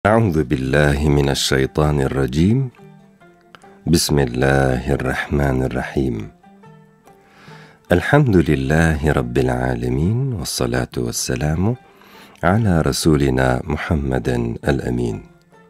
Euzu billahi mineşşeytanirracim. Bismillahirrahmanirrahim. Elhamdülillahi rabbil alamin ve salatu vesselamu ala rasulina Muhammeden el-emin.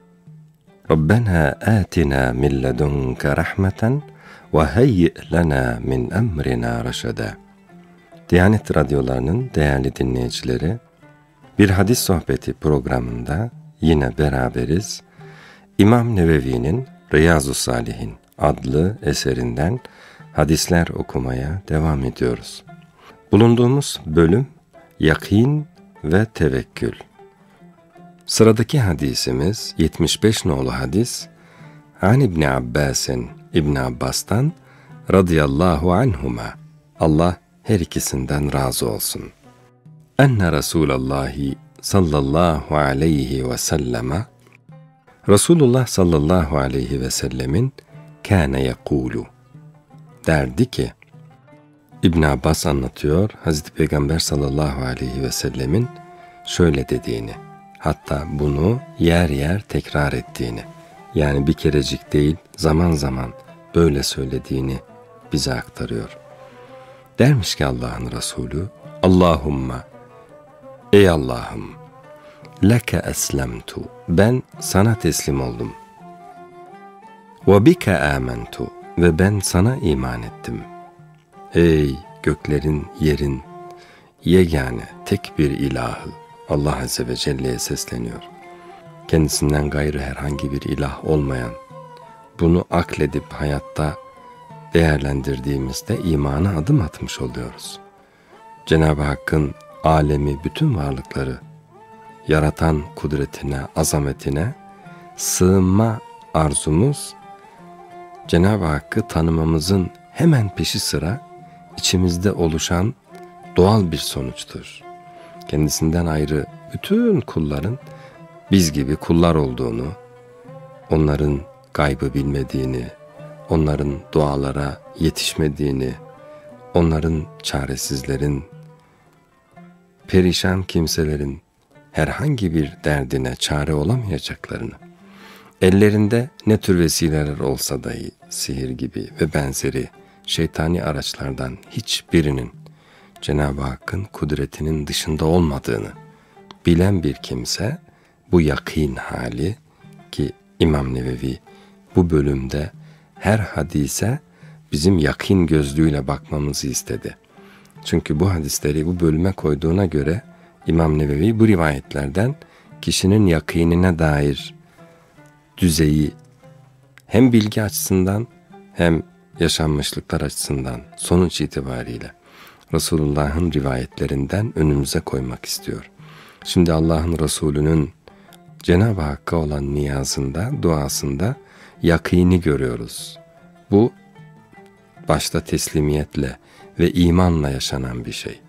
Rabbena atina min ledunke rahmeten ve hayyi' lana min emrina reşeda. Diyanet Radyoları'nın değerli dinleyicileri, bir hadis sohbeti programında yine beraberiz. İmam Nevevi'nin Riyazu's-Salihin adlı eserinden hadisler okumaya devam ediyoruz. Bulunduğumuz bölüm yakin ve tevekkül. Sıradaki hadisimiz 75 nolu hadis. An İbni Abbas'ın İbn Abbas'tan radıyallahu anhuma, Allah her ikisinden razı olsun. Enne Resulallahi sallallahu aleyhi ve selleme, Resulullah sallallahu aleyhi ve sellemin kâne yekûlu, derdi ki, İbn Abbas anlatıyor, Hazreti Peygamber sallallahu aleyhi ve sellemin şöyle dediğini, hatta bunu yer yer tekrar ettiğini, yani bir kerecik değil, zaman zaman böyle söylediğini bize aktarıyor. Dermiş ki Allah'ın Resulü, Allahumma, ey Allah'ım, leke eslemtu, ben sana teslim oldum. Ve bike amentu, ve ben sana iman ettim. Ey göklerin, yerin, yegane, tek bir ilahı, Allah Azze ve Celle'ye sesleniyor. Kendisinden gayrı herhangi bir ilah olmayan, bunu akledip hayatta değerlendirdiğimizde imana adım atmış oluyoruz. Cenab-ı Hakk'ın alemi, bütün varlıkları yaratan kudretine, azametine sığınma arzumuz, Cenab-ı Hakk'ı tanımamızın hemen peşi sıra içimizde oluşan doğal bir sonuçtur. Kendisinden ayrı bütün kulların biz gibi kullar olduğunu, onların gaybı bilmediğini, onların dualara yetişmediğini, onların çaresizlerin, perişan kimselerin herhangi bir derdine çare olamayacaklarını, ellerinde ne tür vesileler olsa dahi sihir gibi ve benzeri şeytani araçlardan hiçbirinin Cenab-ı Hakk'ın kudretinin dışında olmadığını bilen bir kimse, bu yakin hali ki İmam Nevevi bu bölümde her hadise bizim yakin gözlüğüyle bakmamızı istedi. Çünkü bu hadisleri bu bölüme koyduğuna göre İmam Nevevi bu rivayetlerden kişinin yakinine dair düzeyi hem bilgi açısından hem yaşanmışlıklar açısından sonuç itibariyle Resulullah'ın rivayetlerinden önümüze koymak istiyor. Şimdi Allah'ın Resulü'nün Cenab-ı Hakk'a olan niyazında, duasında yakini görüyoruz. Bu başta teslimiyetle ve imanla yaşanan bir şey.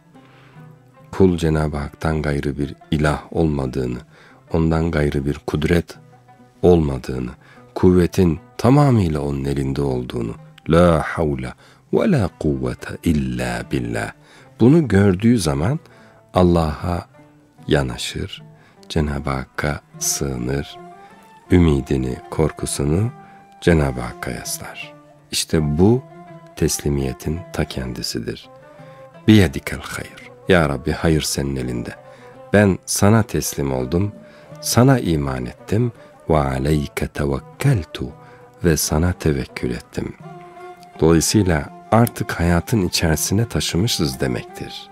Kul Cenab-ı Hak'tan gayrı bir ilah olmadığını, ondan gayrı bir kudret olmadığını, kuvvetin tamamıyla onun elinde olduğunu, la havle ve la kuvvete illa billah, bunu gördüğü zaman Allah'a yanaşır, Cenab-ı Hakk'a sığınır, ümidini, korkusunu Cenab-ı Hakk'a yaslar. İşte bu teslimiyetin ta kendisidir. Biyedikel hayr. Ya Rabbi, hayır senin elinde. Ben sana teslim oldum, sana iman ettim ve aleyke tevekkeltu, ve sana tevekkül ettim. Dolayısıyla artık hayatın içerisine taşımışız demektir.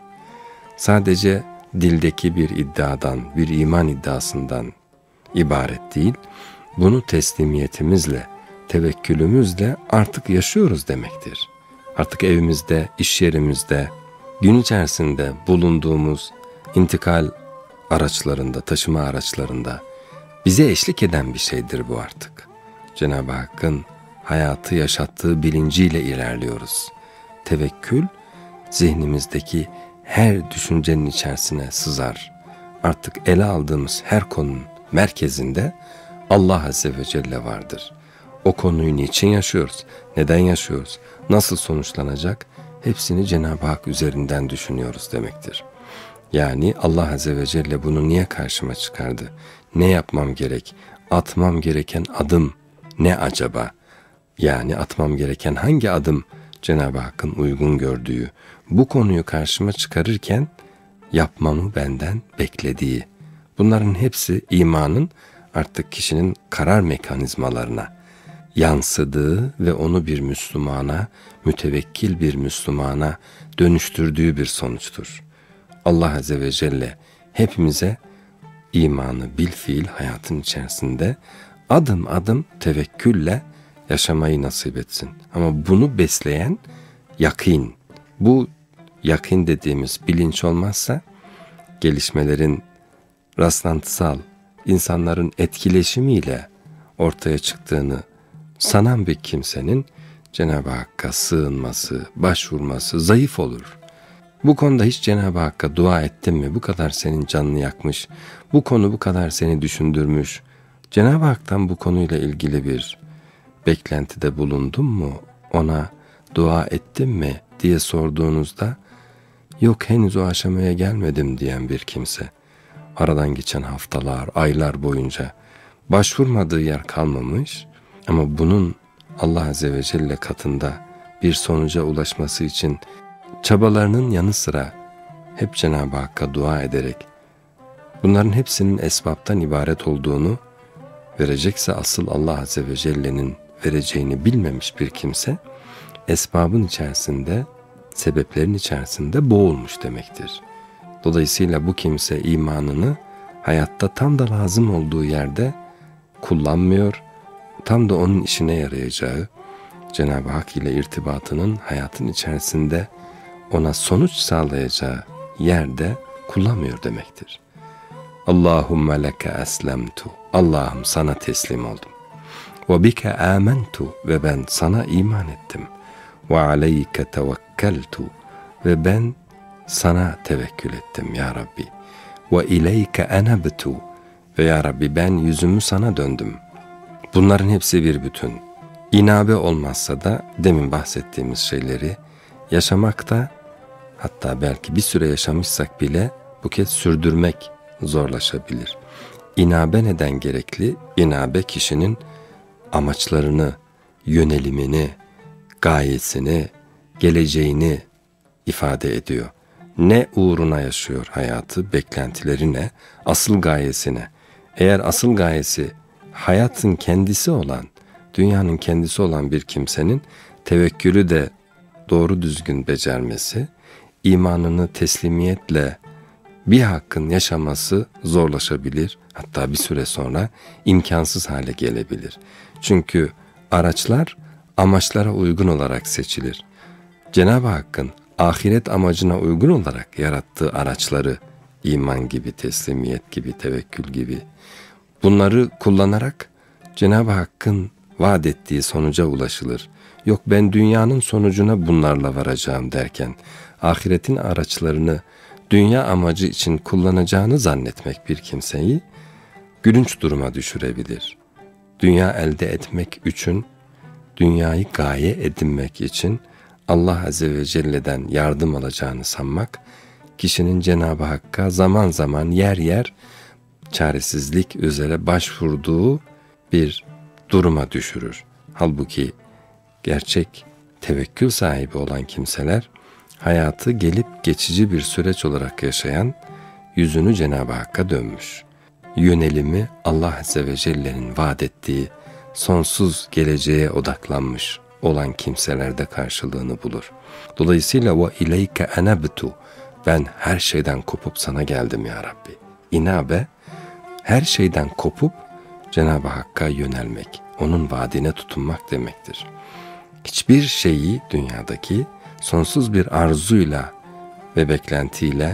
Sadece dildeki bir iddiadan, bir iman iddiasından ibaret değil, bunu teslimiyetimizle, tevekkülümüzle artık yaşıyoruz demektir. Artık evimizde, iş yerimizde, gün içerisinde bulunduğumuz intikal araçlarında, taşıma araçlarında bize eşlik eden bir şeydir bu artık. Cenab-ı Hakk'ın hayatı yaşattığı bilinciyle ilerliyoruz. Tevekkül zihnimizdeki her düşüncenin içerisine sızar. Artık ele aldığımız her konunun merkezinde Allah Azze ve Celle vardır. O konuyu niçin yaşıyoruz? Neden yaşıyoruz? Nasıl sonuçlanacak? Hepsini Cenab-ı Hak üzerinden düşünüyoruz demektir. Yani Allah Azze ve Celle bunu niye karşıma çıkardı? Ne yapmam gerek? Atmam gereken adım ne acaba? Yani atmam gereken hangi adım Cenab-ı Hakk'ın uygun gördüğü, bu konuyu karşıma çıkarırken yapmamı benden beklediği. Bunların hepsi imanın artık kişinin karar mekanizmalarına yansıdığı ve onu bir Müslümana, mütevekkil bir Müslümana dönüştürdüğü bir sonuçtur. Allah Azze ve Celle hepimize imanı bilfiil hayatın içerisinde adım adım tevekkülle yaşamayı nasip etsin. Ama bunu besleyen yakin, bu yakin dediğimiz bilinç olmazsa gelişmelerin rastlantısal, insanların etkileşimiyle ortaya çıktığını sanan bir kimsenin Cenab-ı Hakk'a sığınması, başvurması zayıf olur. Bu konuda hiç Cenab-ı Hakk'a dua ettin mi? Bu kadar senin canını yakmış, bu konu bu kadar seni düşündürmüş. Cenab-ı Hak'tan bu konuyla ilgili bir beklentide bulundun mu? Ona dua ettin mi diye sorduğunuzda, yok henüz o aşamaya gelmedim diyen bir kimse, aradan geçen haftalar, aylar boyunca başvurmadığı yer kalmamış ama bunun Allah Azze ve Celle katında bir sonuca ulaşması için çabalarının yanı sıra hep Cenab-ı Hakk'a dua ederek bunların hepsinin esbaptan ibaret olduğunu, verecekse asıl Allah Azze ve Celle'nin vereceğini bilmemiş bir kimse esbabın içerisinde, sebeplerin içerisinde boğulmuş demektir. Dolayısıyla bu kimse imanını hayatta tam da lazım olduğu yerde kullanmıyor, tam da onun işine yarayacağı Cenab-ı Hak ile irtibatının hayatın içerisinde ona sonuç sağlayacağı yerde kullanmıyor demektir. Allahümme leke eslemtu. Allah'ım sana teslim oldum. Ve bike amentu. Ve ben sana iman ettim. Ve aleyke tevekkeltu. Ve ben sana tevekkül ettim ya Rabbi. Ve ileyke enebtu. Ve ya Rabbi ben yüzümü sana döndüm. Bunların hepsi bir bütün. İnabe olmazsa da demin bahsettiğimiz şeyleri yaşamakta, hatta belki bir süre yaşamışsak bile bu kez sürdürmek zorlaşabilir. İnabe neden gerekli? İnabe kişinin amaçlarını, yönelimini, gayesini, geleceğini ifade ediyor. Ne uğruna yaşıyor hayatı, beklentileri ne, asıl gayesi ne? Eğer asıl gayesi hayatın kendisi olan, dünyanın kendisi olan bir kimsenin tevekkülü de doğru düzgün becermesi, imanını teslimiyetle bir hakkın yaşaması zorlaşabilir. Hatta bir süre sonra imkansız hale gelebilir. Çünkü araçlar amaçlara uygun olarak seçilir. Cenab-ı Hakk'ın ahiret amacına uygun olarak yarattığı araçları, iman gibi, teslimiyet gibi, tevekkül gibi, bunları kullanarak Cenab-ı Hakk'ın vaat ettiği sonuca ulaşılır. Yok ben dünyanın sonucuna bunlarla varacağım derken ahiretin araçlarını dünya amacı için kullanacağını zannetmek bir kimseyi gülünç duruma düşürebilir. Dünya elde etmek için, dünyayı gaye edinmek için Allah Azze ve Celle'den yardım alacağını sanmak, kişinin Cenab-ı Hakk'a zaman zaman yer yer çaresizlik üzere başvurduğu bir duruma düşürür. Halbuki gerçek tevekkül sahibi olan kimseler, hayatı gelip geçici bir süreç olarak yaşayan, yüzünü Cenab-ı Hakk'a dönmüş, yönelimi Allah Azze ve Celle'nin vaat ettiği sonsuz geleceğe odaklanmış olan kimselerde karşılığını bulur. Dolayısıyla ve ileyke enebtu, ben her şeyden kopup sana geldim ya Rabbi. İnabe, her şeyden kopup Cenab-ı Hakk'a yönelmek, onun vaadine tutunmak demektir. Hiçbir şeyi dünyadaki sonsuz bir arzuyla ve beklentiyle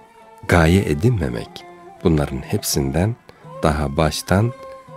gaye edinmemek, bunların hepsinden daha baştan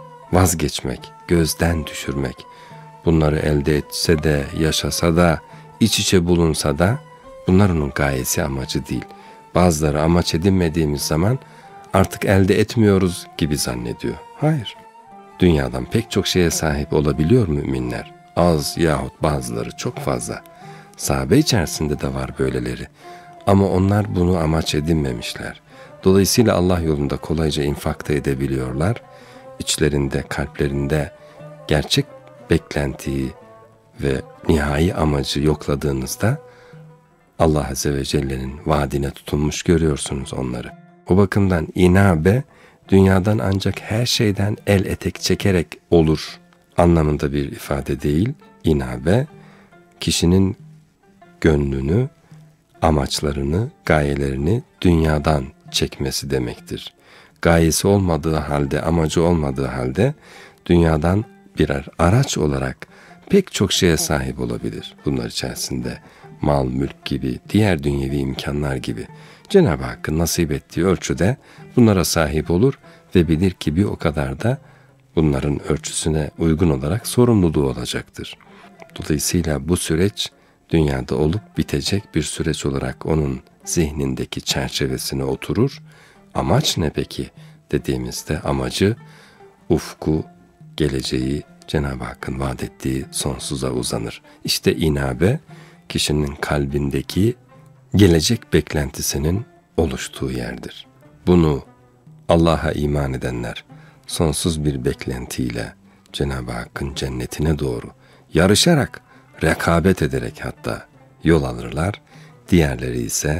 vazgeçmek, gözden düşürmek, bunları elde etse de, yaşasa da, iç içe bulunsa da bunlar onun gayesi, amacı değil. Bazıları amaç edinmediğimiz zaman artık elde etmiyoruz gibi zannediyor. Hayır. Dünyadan pek çok şeye sahip olabiliyor müminler. Az yahut bazıları çok fazla. Sahabe içerisinde de var böyleleri. Ama onlar bunu amaç edinmemişler. Dolayısıyla Allah yolunda kolayca infak da edebiliyorlar. İçlerinde, kalplerinde gerçek beklentiyi ve nihai amacı yokladığınızda Allah Azze ve Celle'nin vaadine tutunmuş görüyorsunuz onları. O bakımdan inabe dünyadan ancak her şeyden el etek çekerek olur anlamında bir ifade değil. İnabe kişinin gönlünü, amaçlarını, gayelerini dünyadan çekmesi demektir. Gayesi olmadığı halde, amacı olmadığı halde dünyadan birer araç olarak pek çok şeye sahip olabilir. Bunlar içerisinde mal, mülk gibi, diğer dünyevi imkanlar gibi. Cenab-ı Hakk'ın nasip ettiği ölçüde bunlara sahip olur ve bilir ki bir o kadar da bunların ölçüsüne uygun olarak sorumluluğu olacaktır. Dolayısıyla bu süreç dünyada olup bitecek bir süreç olarak onun zihnindeki çerçevesine oturur. Amaç ne peki dediğimizde amacı, ufku, geleceği, Cenab-ı Hakk'ın vaat ettiği sonsuza uzanır. İşte inabe kişinin kalbindeki gelecek beklentisinin oluştuğu yerdir. Bunu Allah'a iman edenler sonsuz bir beklentiyle Cenab-ı Hakk'ın cennetine doğru yarışarak, rekabet ederek hatta yol alırlar. Diğerleri ise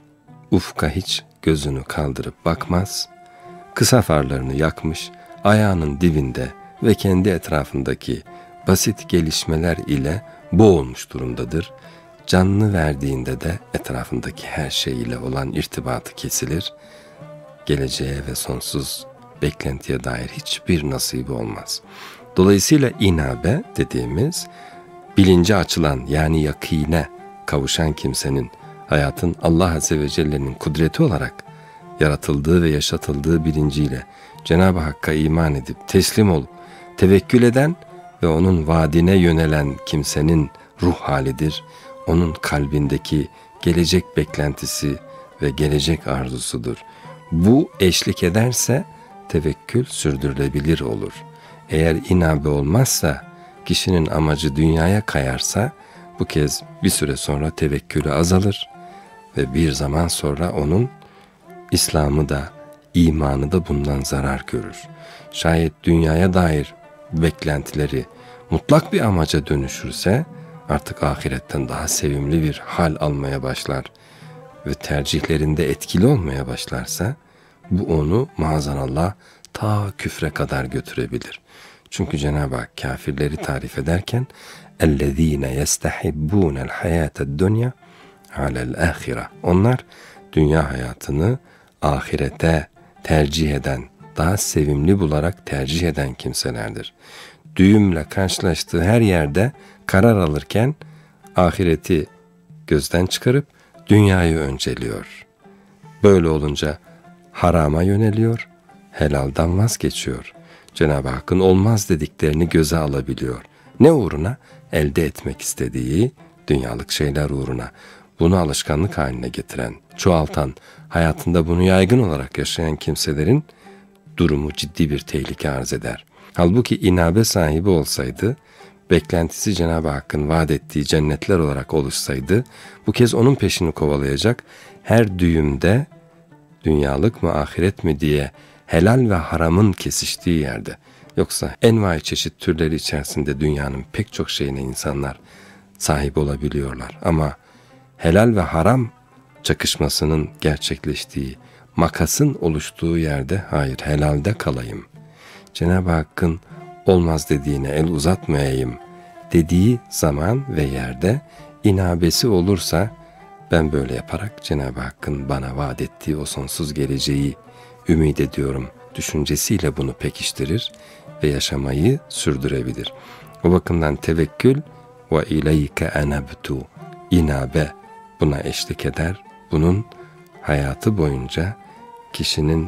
ufka hiç gözünü kaldırıp bakmaz, kısa farlarını yakmış, ayağının dibinde ve kendi etrafındaki basit gelişmeler ile boğulmuş durumdadır. Canını verdiğinde de etrafındaki her şey ile olan irtibatı kesilir. Geleceğe ve sonsuz beklentiye dair hiçbir nasibi olmaz. Dolayısıyla inabe dediğimiz bilince açılan yani yakine kavuşan kimsenin hayatın Allah Azze ve Celle'nin kudreti olarak yaratıldığı ve yaşatıldığı bilinciyle Cenab-ı Hakk'a iman edip teslim olup tevekkül eden ve onun vaadine yönelen kimsenin ruh halidir. Onun kalbindeki gelecek beklentisi ve gelecek arzusudur. Bu eşlik ederse tevekkül sürdürülebilir olur. Eğer inabe olmazsa, kişinin amacı dünyaya kayarsa, bu kez bir süre sonra tevekkülü azalır ve bir zaman sonra onun İslam'ı da, imanı da bundan zarar görür. Şayet dünyaya dair beklentileri mutlak bir amaca dönüşürse, artık ahiretten daha sevimli bir hal almaya başlar ve tercihlerinde etkili olmaya başlarsa, bu onu maazallah ta küfre kadar götürebilir. Çünkü Cenab-ı Hak kafirleri tarif ederken اَلَّذ۪ينَ يَسْتَحِبُّونَ الْحَيَاةَ الدُّنْيَا عَلَى الْآخِرَةِ Onlar dünya hayatını ahirete tercih eden, daha sevimli bularak tercih eden kimselerdir. Düğümle karşılaştığı her yerde karar alırken ahireti gözden çıkarıp dünyayı önceliyor. Böyle olunca harama yöneliyor, helaldan vazgeçiyor. Cenab-ı Hakk'ın olmaz dediklerini göze alabiliyor. Ne uğruna? Elde etmek istediği dünyalık şeyler uğruna. Bunu alışkanlık haline getiren, çoğaltan, hayatında bunu yaygın olarak yaşayan kimselerin durumu ciddi bir tehlike arz eder. Halbuki inabe sahibi olsaydı, beklentisi Cenab-ı Hakk'ın vaat ettiği cennetler olarak oluşsaydı, bu kez onun peşini kovalayacak, her düğümde dünyalık mı ahiret mi diye helal ve haramın kesiştiği yerde, yoksa envai çeşit türleri içerisinde dünyanın pek çok şeyine insanlar sahip olabiliyorlar. Ama helal ve haram çakışmasının gerçekleştiği, makasın oluştuğu yerde hayır helalde kalayım, Cenab-ı Hakk'ın olmaz dediğine el uzatmayayım dediği zaman ve yerde inabesi olursa, ben böyle yaparak Cenab-ı Hakk'ın bana vaat ettiği o sonsuz geleceği ümit ediyorum düşüncesiyle bunu pekiştirir ve yaşamayı sürdürebilir. O bakımdan tevekkül ve ileyke enebtu, inabe buna eşlik eder. Bunun hayatı boyunca kişinin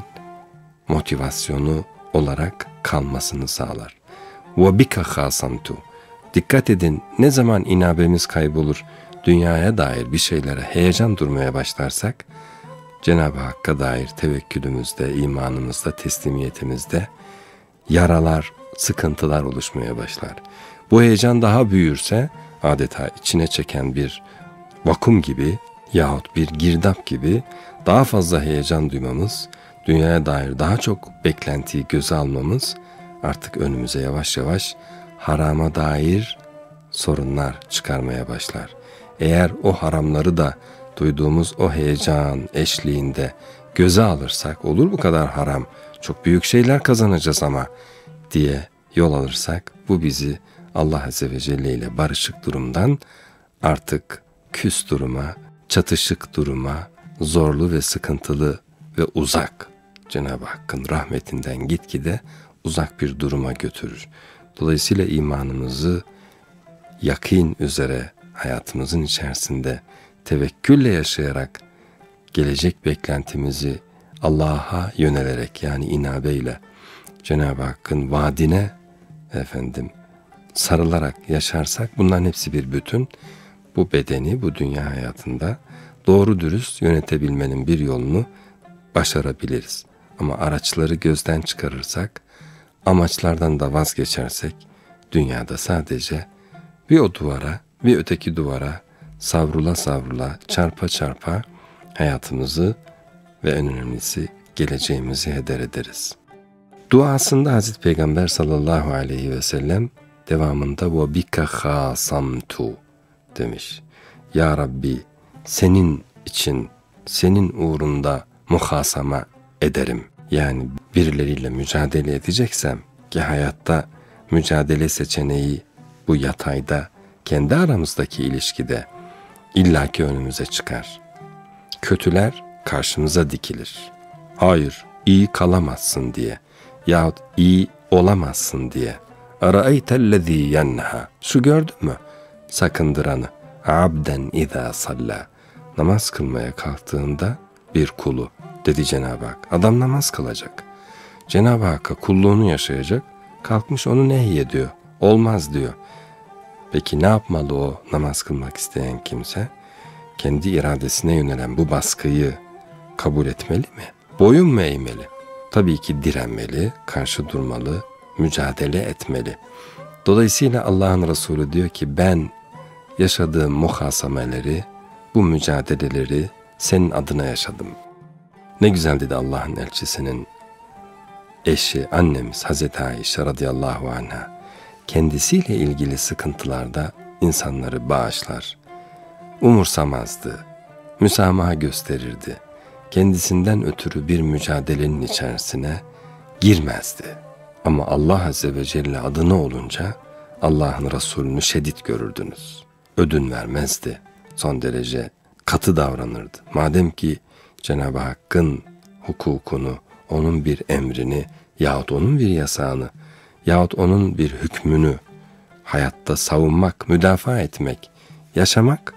motivasyonu olarak kalmasını sağlar. Ve bika hasamtu. Dikkat edin, ne zaman inabemiz kaybolur, dünyaya dair bir şeylere heyecan durmaya başlarsak, Cenab-ı Hakk'a dair tevekkülümüzde, imanımızda, teslimiyetimizde yaralar, sıkıntılar oluşmaya başlar. Bu heyecan daha büyürse, adeta içine çeken bir vakum gibi yahut bir girdap gibi daha fazla heyecan duymamız, dünyaya dair daha çok beklentiyi göze almamız artık önümüze yavaş yavaş harama dair sorunlar çıkarmaya başlar. Eğer o haramları da duyduğumuz o heyecan eşliğinde göze alırsak, olur bu kadar haram, çok büyük şeyler kazanacağız ama diye yol alırsak, bu bizi Allah Azze ve Celle ile barışık durumdan artık küs duruma, çatışık duruma, zorlu ve sıkıntılı ve uzak, Cenab-ı Hakk'ın rahmetinden gitgide uzak bir duruma götürür. Dolayısıyla imanımızı yakîn üzere hayatımızın içerisinde tevekkülle yaşayarak, gelecek beklentimizi Allah'a yönelerek, yani inabeyle Cenab-ı Hakk'ın vaadine sarılarak yaşarsak, bunların hepsi bir bütün. Bu bedeni, bu dünya hayatında doğru dürüst yönetebilmenin bir yolunu başarabiliriz. Ama araçları gözden çıkarırsak, amaçlardan da vazgeçersek, dünyada sadece bir o duvara, bir öteki duvara savrula savrula, çarpa çarpa hayatımızı ve en önemlisi geleceğimizi heder ederiz. Duasında Hazreti Peygamber sallallahu aleyhi ve sellem devamında وَبِكَ خَاصَمْتُ demiş. Ya Rabbi, senin için, senin uğrunda muhasama ederim. Yani birileriyle mücadele edeceksem, ki hayatta mücadele seçeneği bu yatayda, kendi aramızdaki ilişkide illaki önümüze çıkar. Kötüler karşımıza dikilir. Hayır, iyi kalamazsın diye yahut iyi olamazsın diye. Araeytellezî yenha. Şu gördün mü? Sakındıranı. Abden izâ sallâ. Namaz kılmaya kalktığında bir kulu, dedi Cenab-ı Hak. Adam namaz kılacak. Cenab-ı Hakk'a kulluğunu yaşayacak. Kalkmış onu nehyediyor. Olmaz diyor. Peki ne yapmalı o namaz kılmak isteyen kimse? Kendi iradesine yönelen bu baskıyı kabul etmeli mi? Boyun mu eğmeli? Tabii ki direnmeli, karşı durmalı, mücadele etmeli. Dolayısıyla Allah'ın Resulü diyor ki, ben yaşadığım muhasameleri, bu mücadeleleri senin adına yaşadım. Ne güzel dedi Allah'ın elçisinin eşi, annemiz Hazreti Ayşe radıyallahu anha. Kendisiyle ilgili sıkıntılarda insanları bağışlar. Umursamazdı, müsamaha gösterirdi. Kendisinden ötürü bir mücadelenin içerisine girmezdi. Ama Allah Azze ve Celle adına olunca Allah'ın Resulünü şiddet görürdünüz. Ödün vermezdi. Son derece katı davranırdı. Madem ki Cenab-ı Hakk'ın hukukunu, onun bir emrini yahut onun bir yasağını yahut onun bir hükmünü hayatta savunmak, müdafaa etmek, yaşamak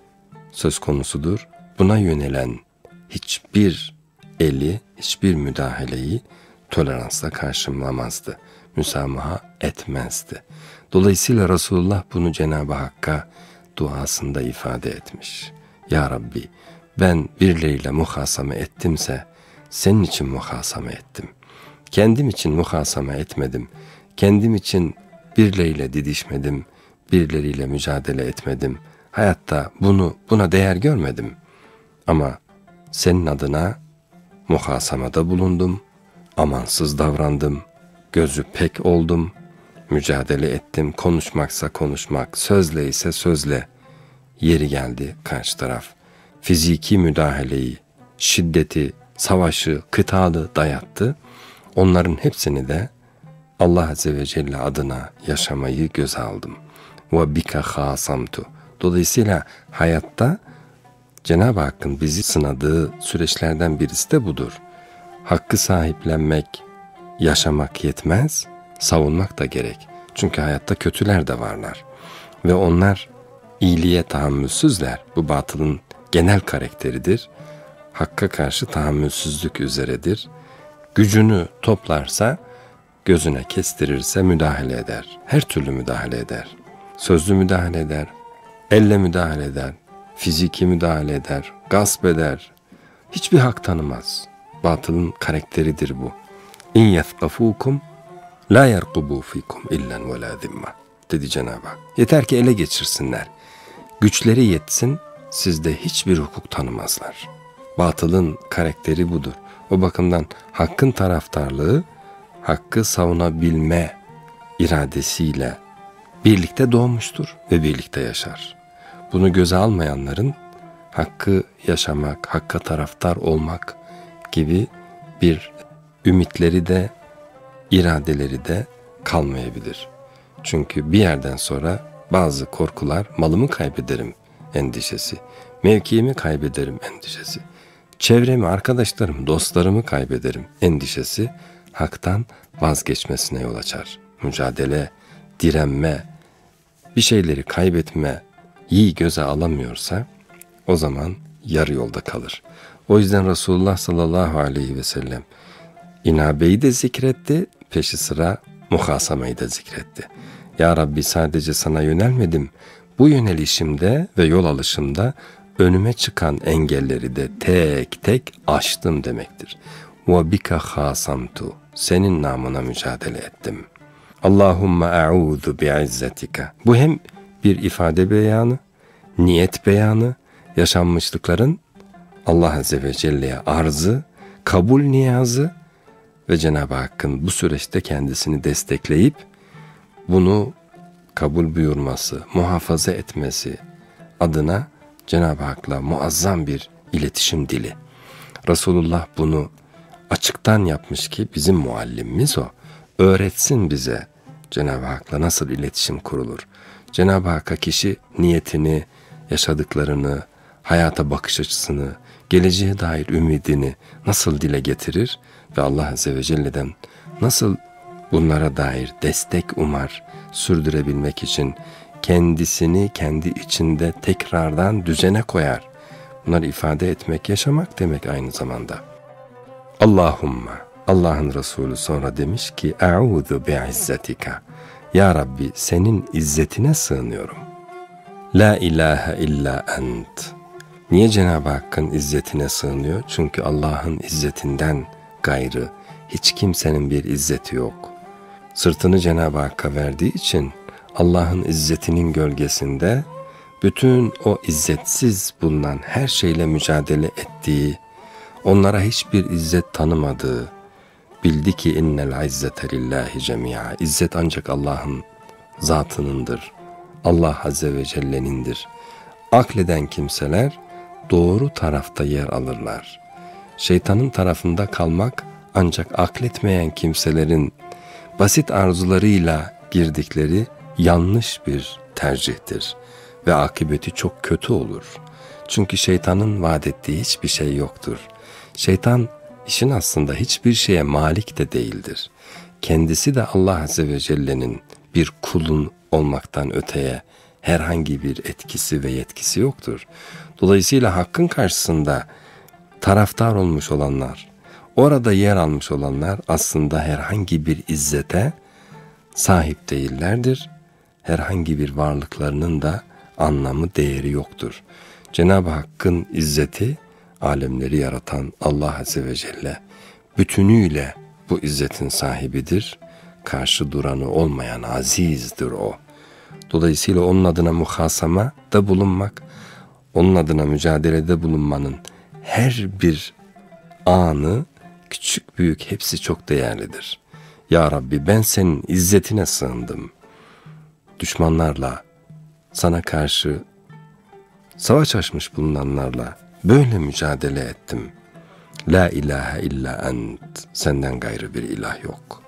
söz konusudur. Buna yönelen hiçbir eli, hiçbir müdahaleyi toleransla karşılamazdı. Müsamaha etmezdi. Dolayısıyla Resulullah bunu Cenab-ı Hakk'a duasında ifade etmiş. Ya Rabbi, ben birileriyle muhasame ettimse senin için muhasame ettim. Kendim için muhasame etmedim. Kendim için birileriyle didişmedim. Birileriyle mücadele etmedim. Hayatta buna değer görmedim. Ama senin adına muhasamada bulundum. Amansız davrandım. Gözü pek oldum. Mücadele ettim. Konuşmaksa konuşmak, sözle ise sözle. Yeri geldi karşı taraf fiziki müdahaleyi, şiddeti, savaşı, kıtalı dayattı. Onların hepsini de Allah Azze ve Celle adına yaşamayı göze aldım. وَبِكَ خَاصَمْتُ. Dolayısıyla hayatta Cenab-ı Hakk'ın bizi sınadığı süreçlerden birisi de budur. Hakkı sahiplenmek, yaşamak yetmez, savunmak da gerek. Çünkü hayatta kötüler de varlar. Ve onlar iyiliğe tahammülsüzler. Bu batılın genel karakteridir. Hakka karşı tahammülsüzlük üzeredir. Gücünü toplarsa, gözüne kestirirse müdahale eder. Her türlü müdahale eder. Sözlü müdahale eder, elle müdahale eder, fiziki müdahale eder, gasp eder. Hiçbir hak tanımaz. Batılın karakteridir bu. İn yefkafukum la yerkubu fikum illen ve la zimma, dedi Cenab-ı Hak. Yeter ki ele geçirsinler. Güçleri yetsin sizde hiçbir hukuk tanımazlar. Batılın karakteri budur. O bakımdan hakkın taraftarlığı, hakkı savunabilme iradesiyle birlikte doğmuştur ve birlikte yaşar. Bunu göze almayanların hakkı yaşamak, hakka taraftar olmak gibi bir ümitleri de, iradeleri de kalmayabilir. Çünkü bir yerden sonra bazı korkular, malımı kaybederim endişesi, mevkiimi kaybederim endişesi, çevremi, arkadaşlarımı, dostlarımı kaybederim endişesi haktan vazgeçmesine yol açar. Mücadele, direnme, bir şeyleri kaybetmeyi göze alamıyorsa o zaman yarı yolda kalır. O yüzden Resulullah sallallahu aleyhi ve sellem inabeyi de zikretti, peşi sıra muhasamayı da zikretti. Ya Rabbi, sadece sana yönelmedim, bu yönelişimde ve yol alışımda önüme çıkan engelleri de tek tek aştım demektir. وَبِكَ خَاصَمْتُ, senin namına mücadele ettim. Allahümme e'udhu bi'izzetika. Bu hem bir ifade beyanı, niyet beyanı, yaşanmışlıkların Allah Azze ve Celle'ye arzı, kabul niyazı ve Cenab-ı Hakk'ın bu süreçte kendisini destekleyip bunu kabul buyurması, muhafaza etmesi adına Cenab-ı Hak'la muazzam bir iletişim dili. Resulullah bunu açıktan yapmış ki bizim muallimimiz o. Öğretsin bize Cenab-ı Hak'la nasıl iletişim kurulur. Cenab-ı Hak'a kişi niyetini, yaşadıklarını, hayata bakış açısını, geleceğe dair ümidini nasıl dile getirir ve Allah Azze ve Celle'den nasıl bunlara dair destek umar, sürdürebilmek için kendisini kendi içinde tekrardan düzene koyar. Bunları ifade etmek, yaşamak demek aynı zamanda. Allahümme, Allah'ın Resulü sonra demiş ki e'udhu bi'izzetika. Ya Rabbi, senin izzetine sığınıyorum. La ilahe illa ent. Niye Cenab-ı Hakk'ın izzetine sığınıyor? Çünkü Allah'ın izzetinden gayrı hiç kimsenin bir izzeti yok. Sırtını Cenab-ı Hakk'a verdiği için Allah'ın izzetinin gölgesinde bütün o izzetsiz bulunan her şeyle mücadele ettiği, onlara hiçbir izzet tanımadığı, bildi ki innel izzete lillahi cemi'a. İzzet ancak Allah'ın zatınındır. Allah Azze ve Celle'nindir. Akleden kimseler doğru tarafta yer alırlar. Şeytanın tarafında kalmak ancak akletmeyen kimselerin basit arzularıyla girdikleri yanlış bir tercihtir ve akıbeti çok kötü olur. Çünkü şeytanın vaat ettiği hiçbir şey yoktur. Şeytan işin aslında hiçbir şeye malik de değildir. Kendisi de Allah Azze ve Celle'nin bir kulun olmaktan öteye herhangi bir etkisi ve yetkisi yoktur. Dolayısıyla hakkın karşısında taraftar olmuş olanlar, orada yer almış olanlar aslında herhangi bir izzete sahip değillerdir. Herhangi bir varlıklarının da anlamı, değeri yoktur. Cenab-ı Hakk'ın izzeti, alemleri yaratan Allah Azze ve Celle bütünüyle bu izzetin sahibidir. Karşı duranı olmayan azizdir o. Dolayısıyla onun adına muhasama da bulunmak, onun adına mücadelede bulunmanın her bir anı, küçük büyük hepsi çok değerlidir. Ya Rabbi, ben senin izzetine sığındım. Düşmanlarla, sana karşı savaş açmış bulunanlarla böyle mücadele ettim. La ilahe illa ent, senden gayrı bir ilah yok.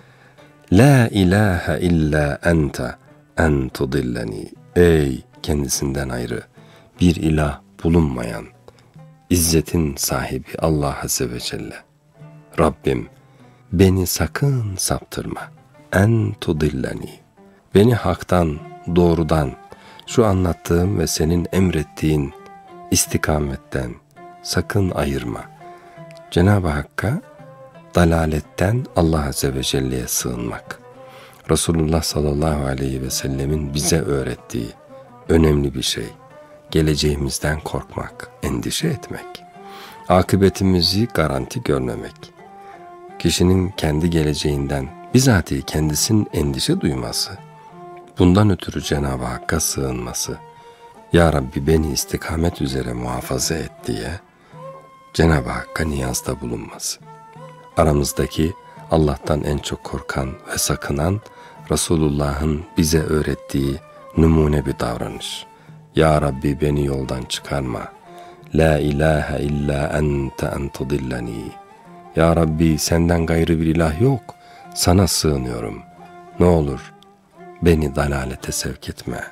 La ilahe illa ente en tudilleni. Ey kendisinden ayrı bir ilah bulunmayan, İzzetin sahibi Allah Azze ve Celle. Rabbim, beni sakın saptırma. En tudilleni. Beni haktan, doğrudan, şu anlattığım ve senin emrettiğin istikametten sakın ayırma. Cenab-ı Hakk'a dalaletten Allah Azze ve Celle'ye sığınmak. Resulullah sallallahu aleyhi ve sellemin bize öğrettiği önemli bir şey. Geleceğimizden korkmak, endişe etmek. Akıbetimizi garanti görmemek. Kişinin kendi geleceğinden bizatihi kendisinin endişe duyması. Bundan ötürü Cenab-ı Hakk'a sığınması. Ya Rabbi beni istikamet üzere muhafaza et diye Cenab-ı Hakk'a niyazda bulunması. Aramızdaki Allah'tan en çok korkan ve sakınan Resulullah'ın bize öğrettiği numune bir davranış. Ya Rabbi beni yoldan çıkarma. La ilahe illa ente entudillani. Ya Rabbi senden gayrı bir ilah yok. Sana sığınıyorum. Ne olur beni dalalete sevk etme.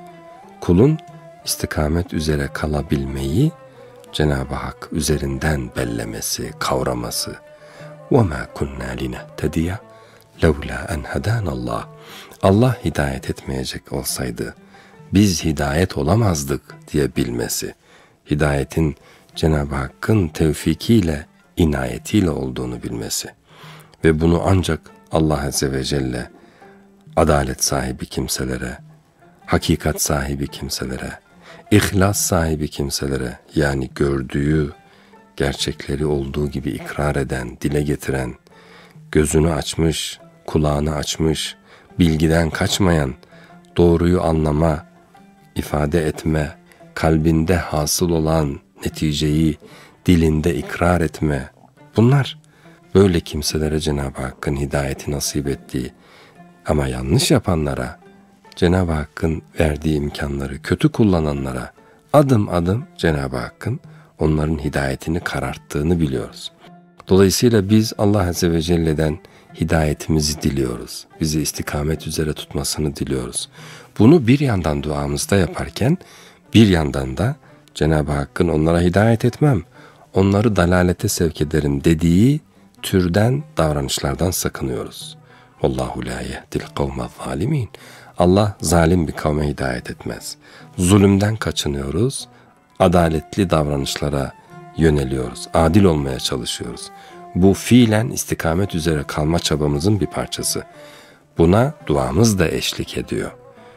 Kulun istikamet üzere kalabilmeyi Cenab-ı Hak üzerinden bellemesi, kavraması. وَمَا كُنَّا لِنَهْتَدِيَ لَوْلَا اَنْ هَدَانَ اللّٰهِ. Allah hidayet etmeyecek olsaydı biz hidayet olamazdık diye bilmesi. Hidayetin Cenab-ı Hakk'ın tevfikiyle, inayetiyle olduğunu bilmesi. Ve bunu ancak Allah Azze ve Celle adalet sahibi kimselere, hakikat sahibi kimselere, ihlas sahibi kimselere, yani gördüğü gerçekleri olduğu gibi ikrar eden, dile getiren, gözünü açmış, kulağını açmış, bilgiden kaçmayan, doğruyu anlama, ifade etme, kalbinde hasıl olan neticeyi dilinde ikrar etme. Bunlar böyle kimselere Cenab-ı Hakk'ın hidayeti nasip ettiği, ama yanlış yapanlara, Cenab-ı Hakk'ın verdiği imkanları kötü kullananlara adım adım Cenab-ı Hakk'ın onların hidayetini kararttığını biliyoruz. Dolayısıyla biz Allah Azze ve Celle'den hidayetimizi diliyoruz. Bizi istikamet üzere tutmasını diliyoruz. Bunu bir yandan duamızda yaparken bir yandan da Cenab-ı Hakk'ın onlara hidayet etmem, onları dalalete sevk ederim dediği türden davranışlardan sakınıyoruz. Vallahu la yehdil kavmez zalimin. Allah zalim bir kavme hidayet etmez. Zulümden kaçınıyoruz, adaletli davranışlara yöneliyoruz, adil olmaya çalışıyoruz. Bu fiilen istikamet üzere kalma çabamızın bir parçası. Buna duamız da eşlik ediyor.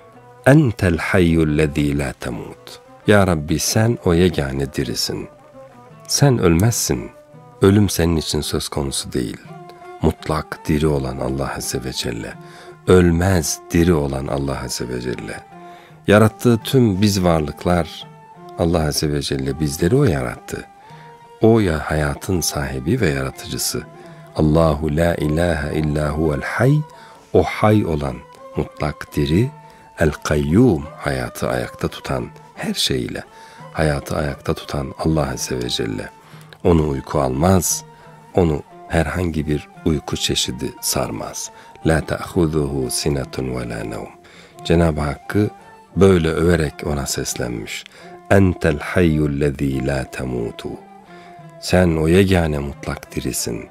Entel hayyullezî lâ temût. Ya Rabbi sen o yegane dirisin. Sen ölmezsin. Ölüm senin için söz konusu değil. Mutlak diri olan Allah Azze ve Celle. Ölmez diri olan Allah Azze ve Celle. Yarattığı tüm biz varlıklar, Allah Azze ve Celle bizleri o yarattı. O ya hayatın sahibi ve yaratıcısı. Allahu la ilahe illa huvel hay. O hay olan mutlak diri, el kayyum, hayatı ayakta tutan, her şeyiyle hayatı ayakta tutan Allah Azze ve Celle. Onu uyku almaz, onu herhangi bir uyku çeşidi sarmaz. La ta'khuzuhu sinetun ve la nevm. Cenab-ı Hakk'ı böyle överek ona seslenmiş. Entel hayyullezî la temutu. Sen o yegane mutlak dirisin.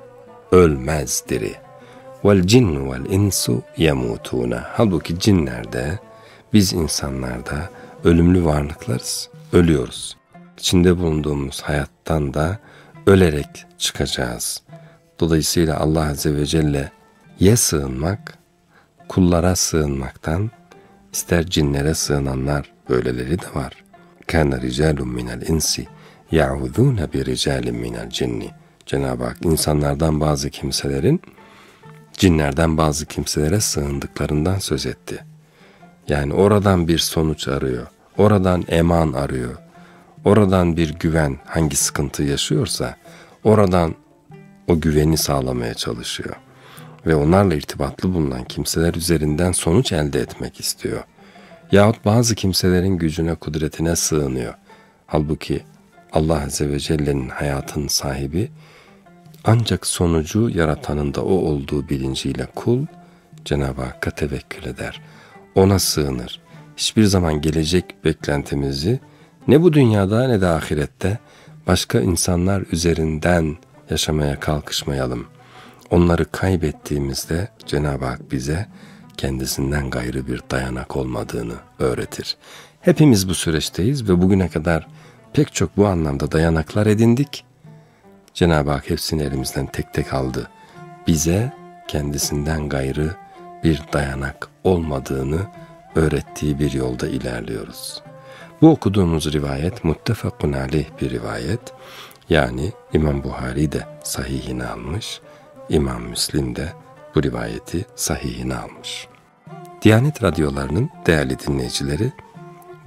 Ölmez diri. Vel cinnu vel insu yemutuna. Halbuki cinlerde, biz insanlarda ölümlü varlıklarız. Ölüyoruz. İçinde bulunduğumuz hayattan da ölerek çıkacağız. Dolayısıyla Allah Azze ve Celle'ye sığınmak, kullara sığınmaktan, ister cinlere sığınanlar böyleleri de var. Kâne ricâlun minel insi ya'udûne bi ricâlin minel cinni. Cenab-ı Hak insanlardan bazı kimselerin cinlerden bazı kimselere sığındıklarından söz etti. Yani oradan bir sonuç arıyor, oradan eman arıyor, oradan bir güven, hangi sıkıntı yaşıyorsa oradan o güveni sağlamaya çalışıyor. Ve onlarla irtibatlı bulunan kimseler üzerinden sonuç elde etmek istiyor. Yahut bazı kimselerin gücüne, kudretine sığınıyor. Halbuki Allah Azze ve Celle'nin hayatın sahibi, ancak sonucu yaratanın da o olduğu bilinciyle kul Cenab-ı Hakk'a tevekkül eder. Ona sığınır. Hiçbir zaman gelecek beklentimizi ne bu dünyada ne de ahirette başka insanlar üzerinden yaşamaya kalkışmayalım. Onları kaybettiğimizde Cenab-ı Hak bize kendisinden gayrı bir dayanak olmadığını öğretir. Hepimiz bu süreçteyiz ve bugüne kadar pek çok bu anlamda dayanaklar edindik. Cenab-ı Hak hepsini elimizden tek tek aldı. Bize kendisinden gayrı bir dayanak olmadığını öğrettiği bir yolda ilerliyoruz. Bu okuduğumuz rivayet muttefakun aleyh bir rivayet. Yani İmam Buhari de sahihine almış, İmam Müslim de bu rivayeti sahihine almış. Diyanet radyolarının değerli dinleyicileri,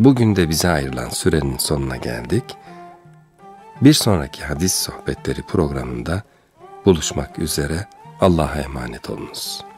Bugün de bize ayrılan sürenin sonuna geldik. Bir sonraki hadis sohbetleri programında buluşmak üzere. Allah'a emanet olunuz.